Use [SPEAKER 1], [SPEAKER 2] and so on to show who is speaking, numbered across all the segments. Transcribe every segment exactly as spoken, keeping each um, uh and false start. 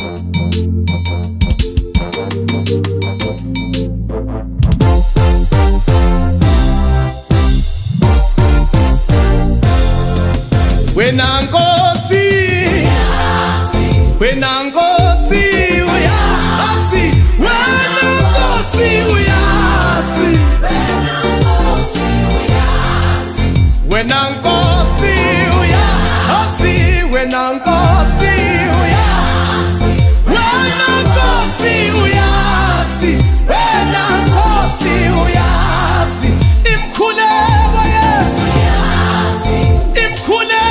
[SPEAKER 1] Wena Nkosi, wena Nkosi uyazi, wena Nkosi uyazi, wena Nkosi uyazi, wena Nkosi uyazi, wena Nkosi uyazi, wena Nkosi uyazi, imkhuleko yethu uyazi, imkhuleko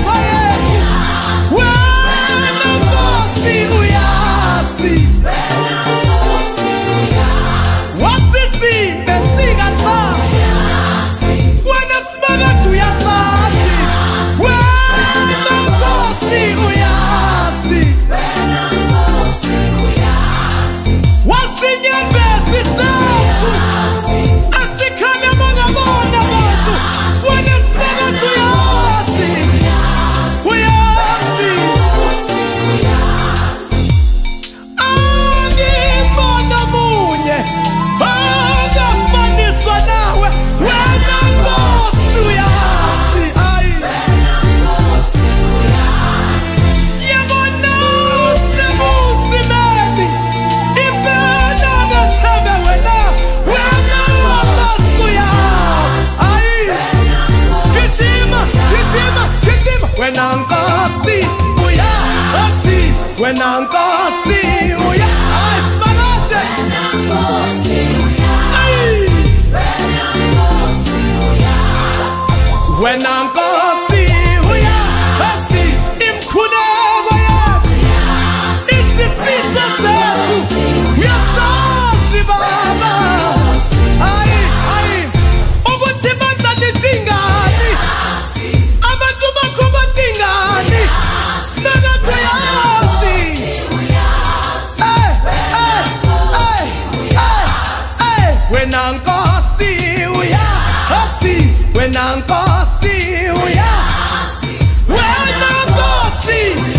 [SPEAKER 1] wena Nkosi uyazi, wena Nkosi uyazi, wena Nkosi uyazi, wena Nkosi uyazi, imkhuleko yethu isifiso sethu uyazi Baba, hayi hayi ukuthi bandla lidingani abantu bakho badingani sinathe yazi wena Nkosi uyazi, wena Nkosi uyazi, wena Nkosi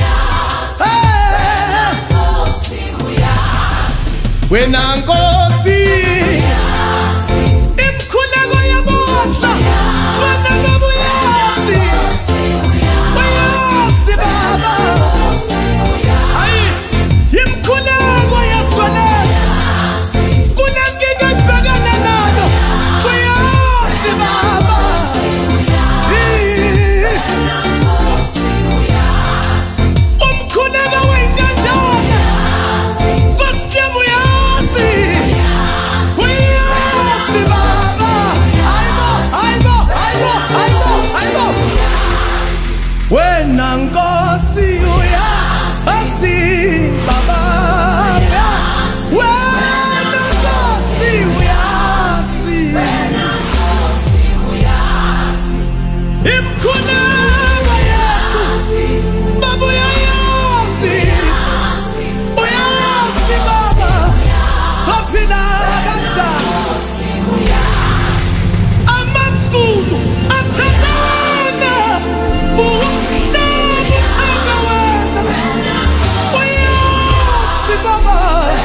[SPEAKER 1] uyazi, wena Nkosi imkhuleko yamandla wena Baba uyazi, uyazi Baba, hayi imkhuleko yasweleka kunenkinga ebhekana nayo uyazi Baba, umkhuleko wentandane Nkosi yami uyazi, uyazi Baba, hayibo hayibo hayibo hayibo hayibo wena Nkosi uyazi Baba, wena Nkosi uyazi, imkhuleko yethu Baba uyazi, uyazi Baba, sophila kanjani amazulu athandana uyazi Baba,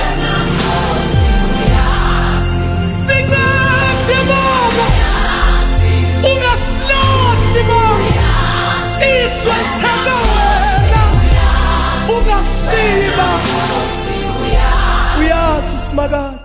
[SPEAKER 1] singathi Baba ungasilahli Baba, izwe lithanda wena ungashiyi Baba, uyazi Simakazi.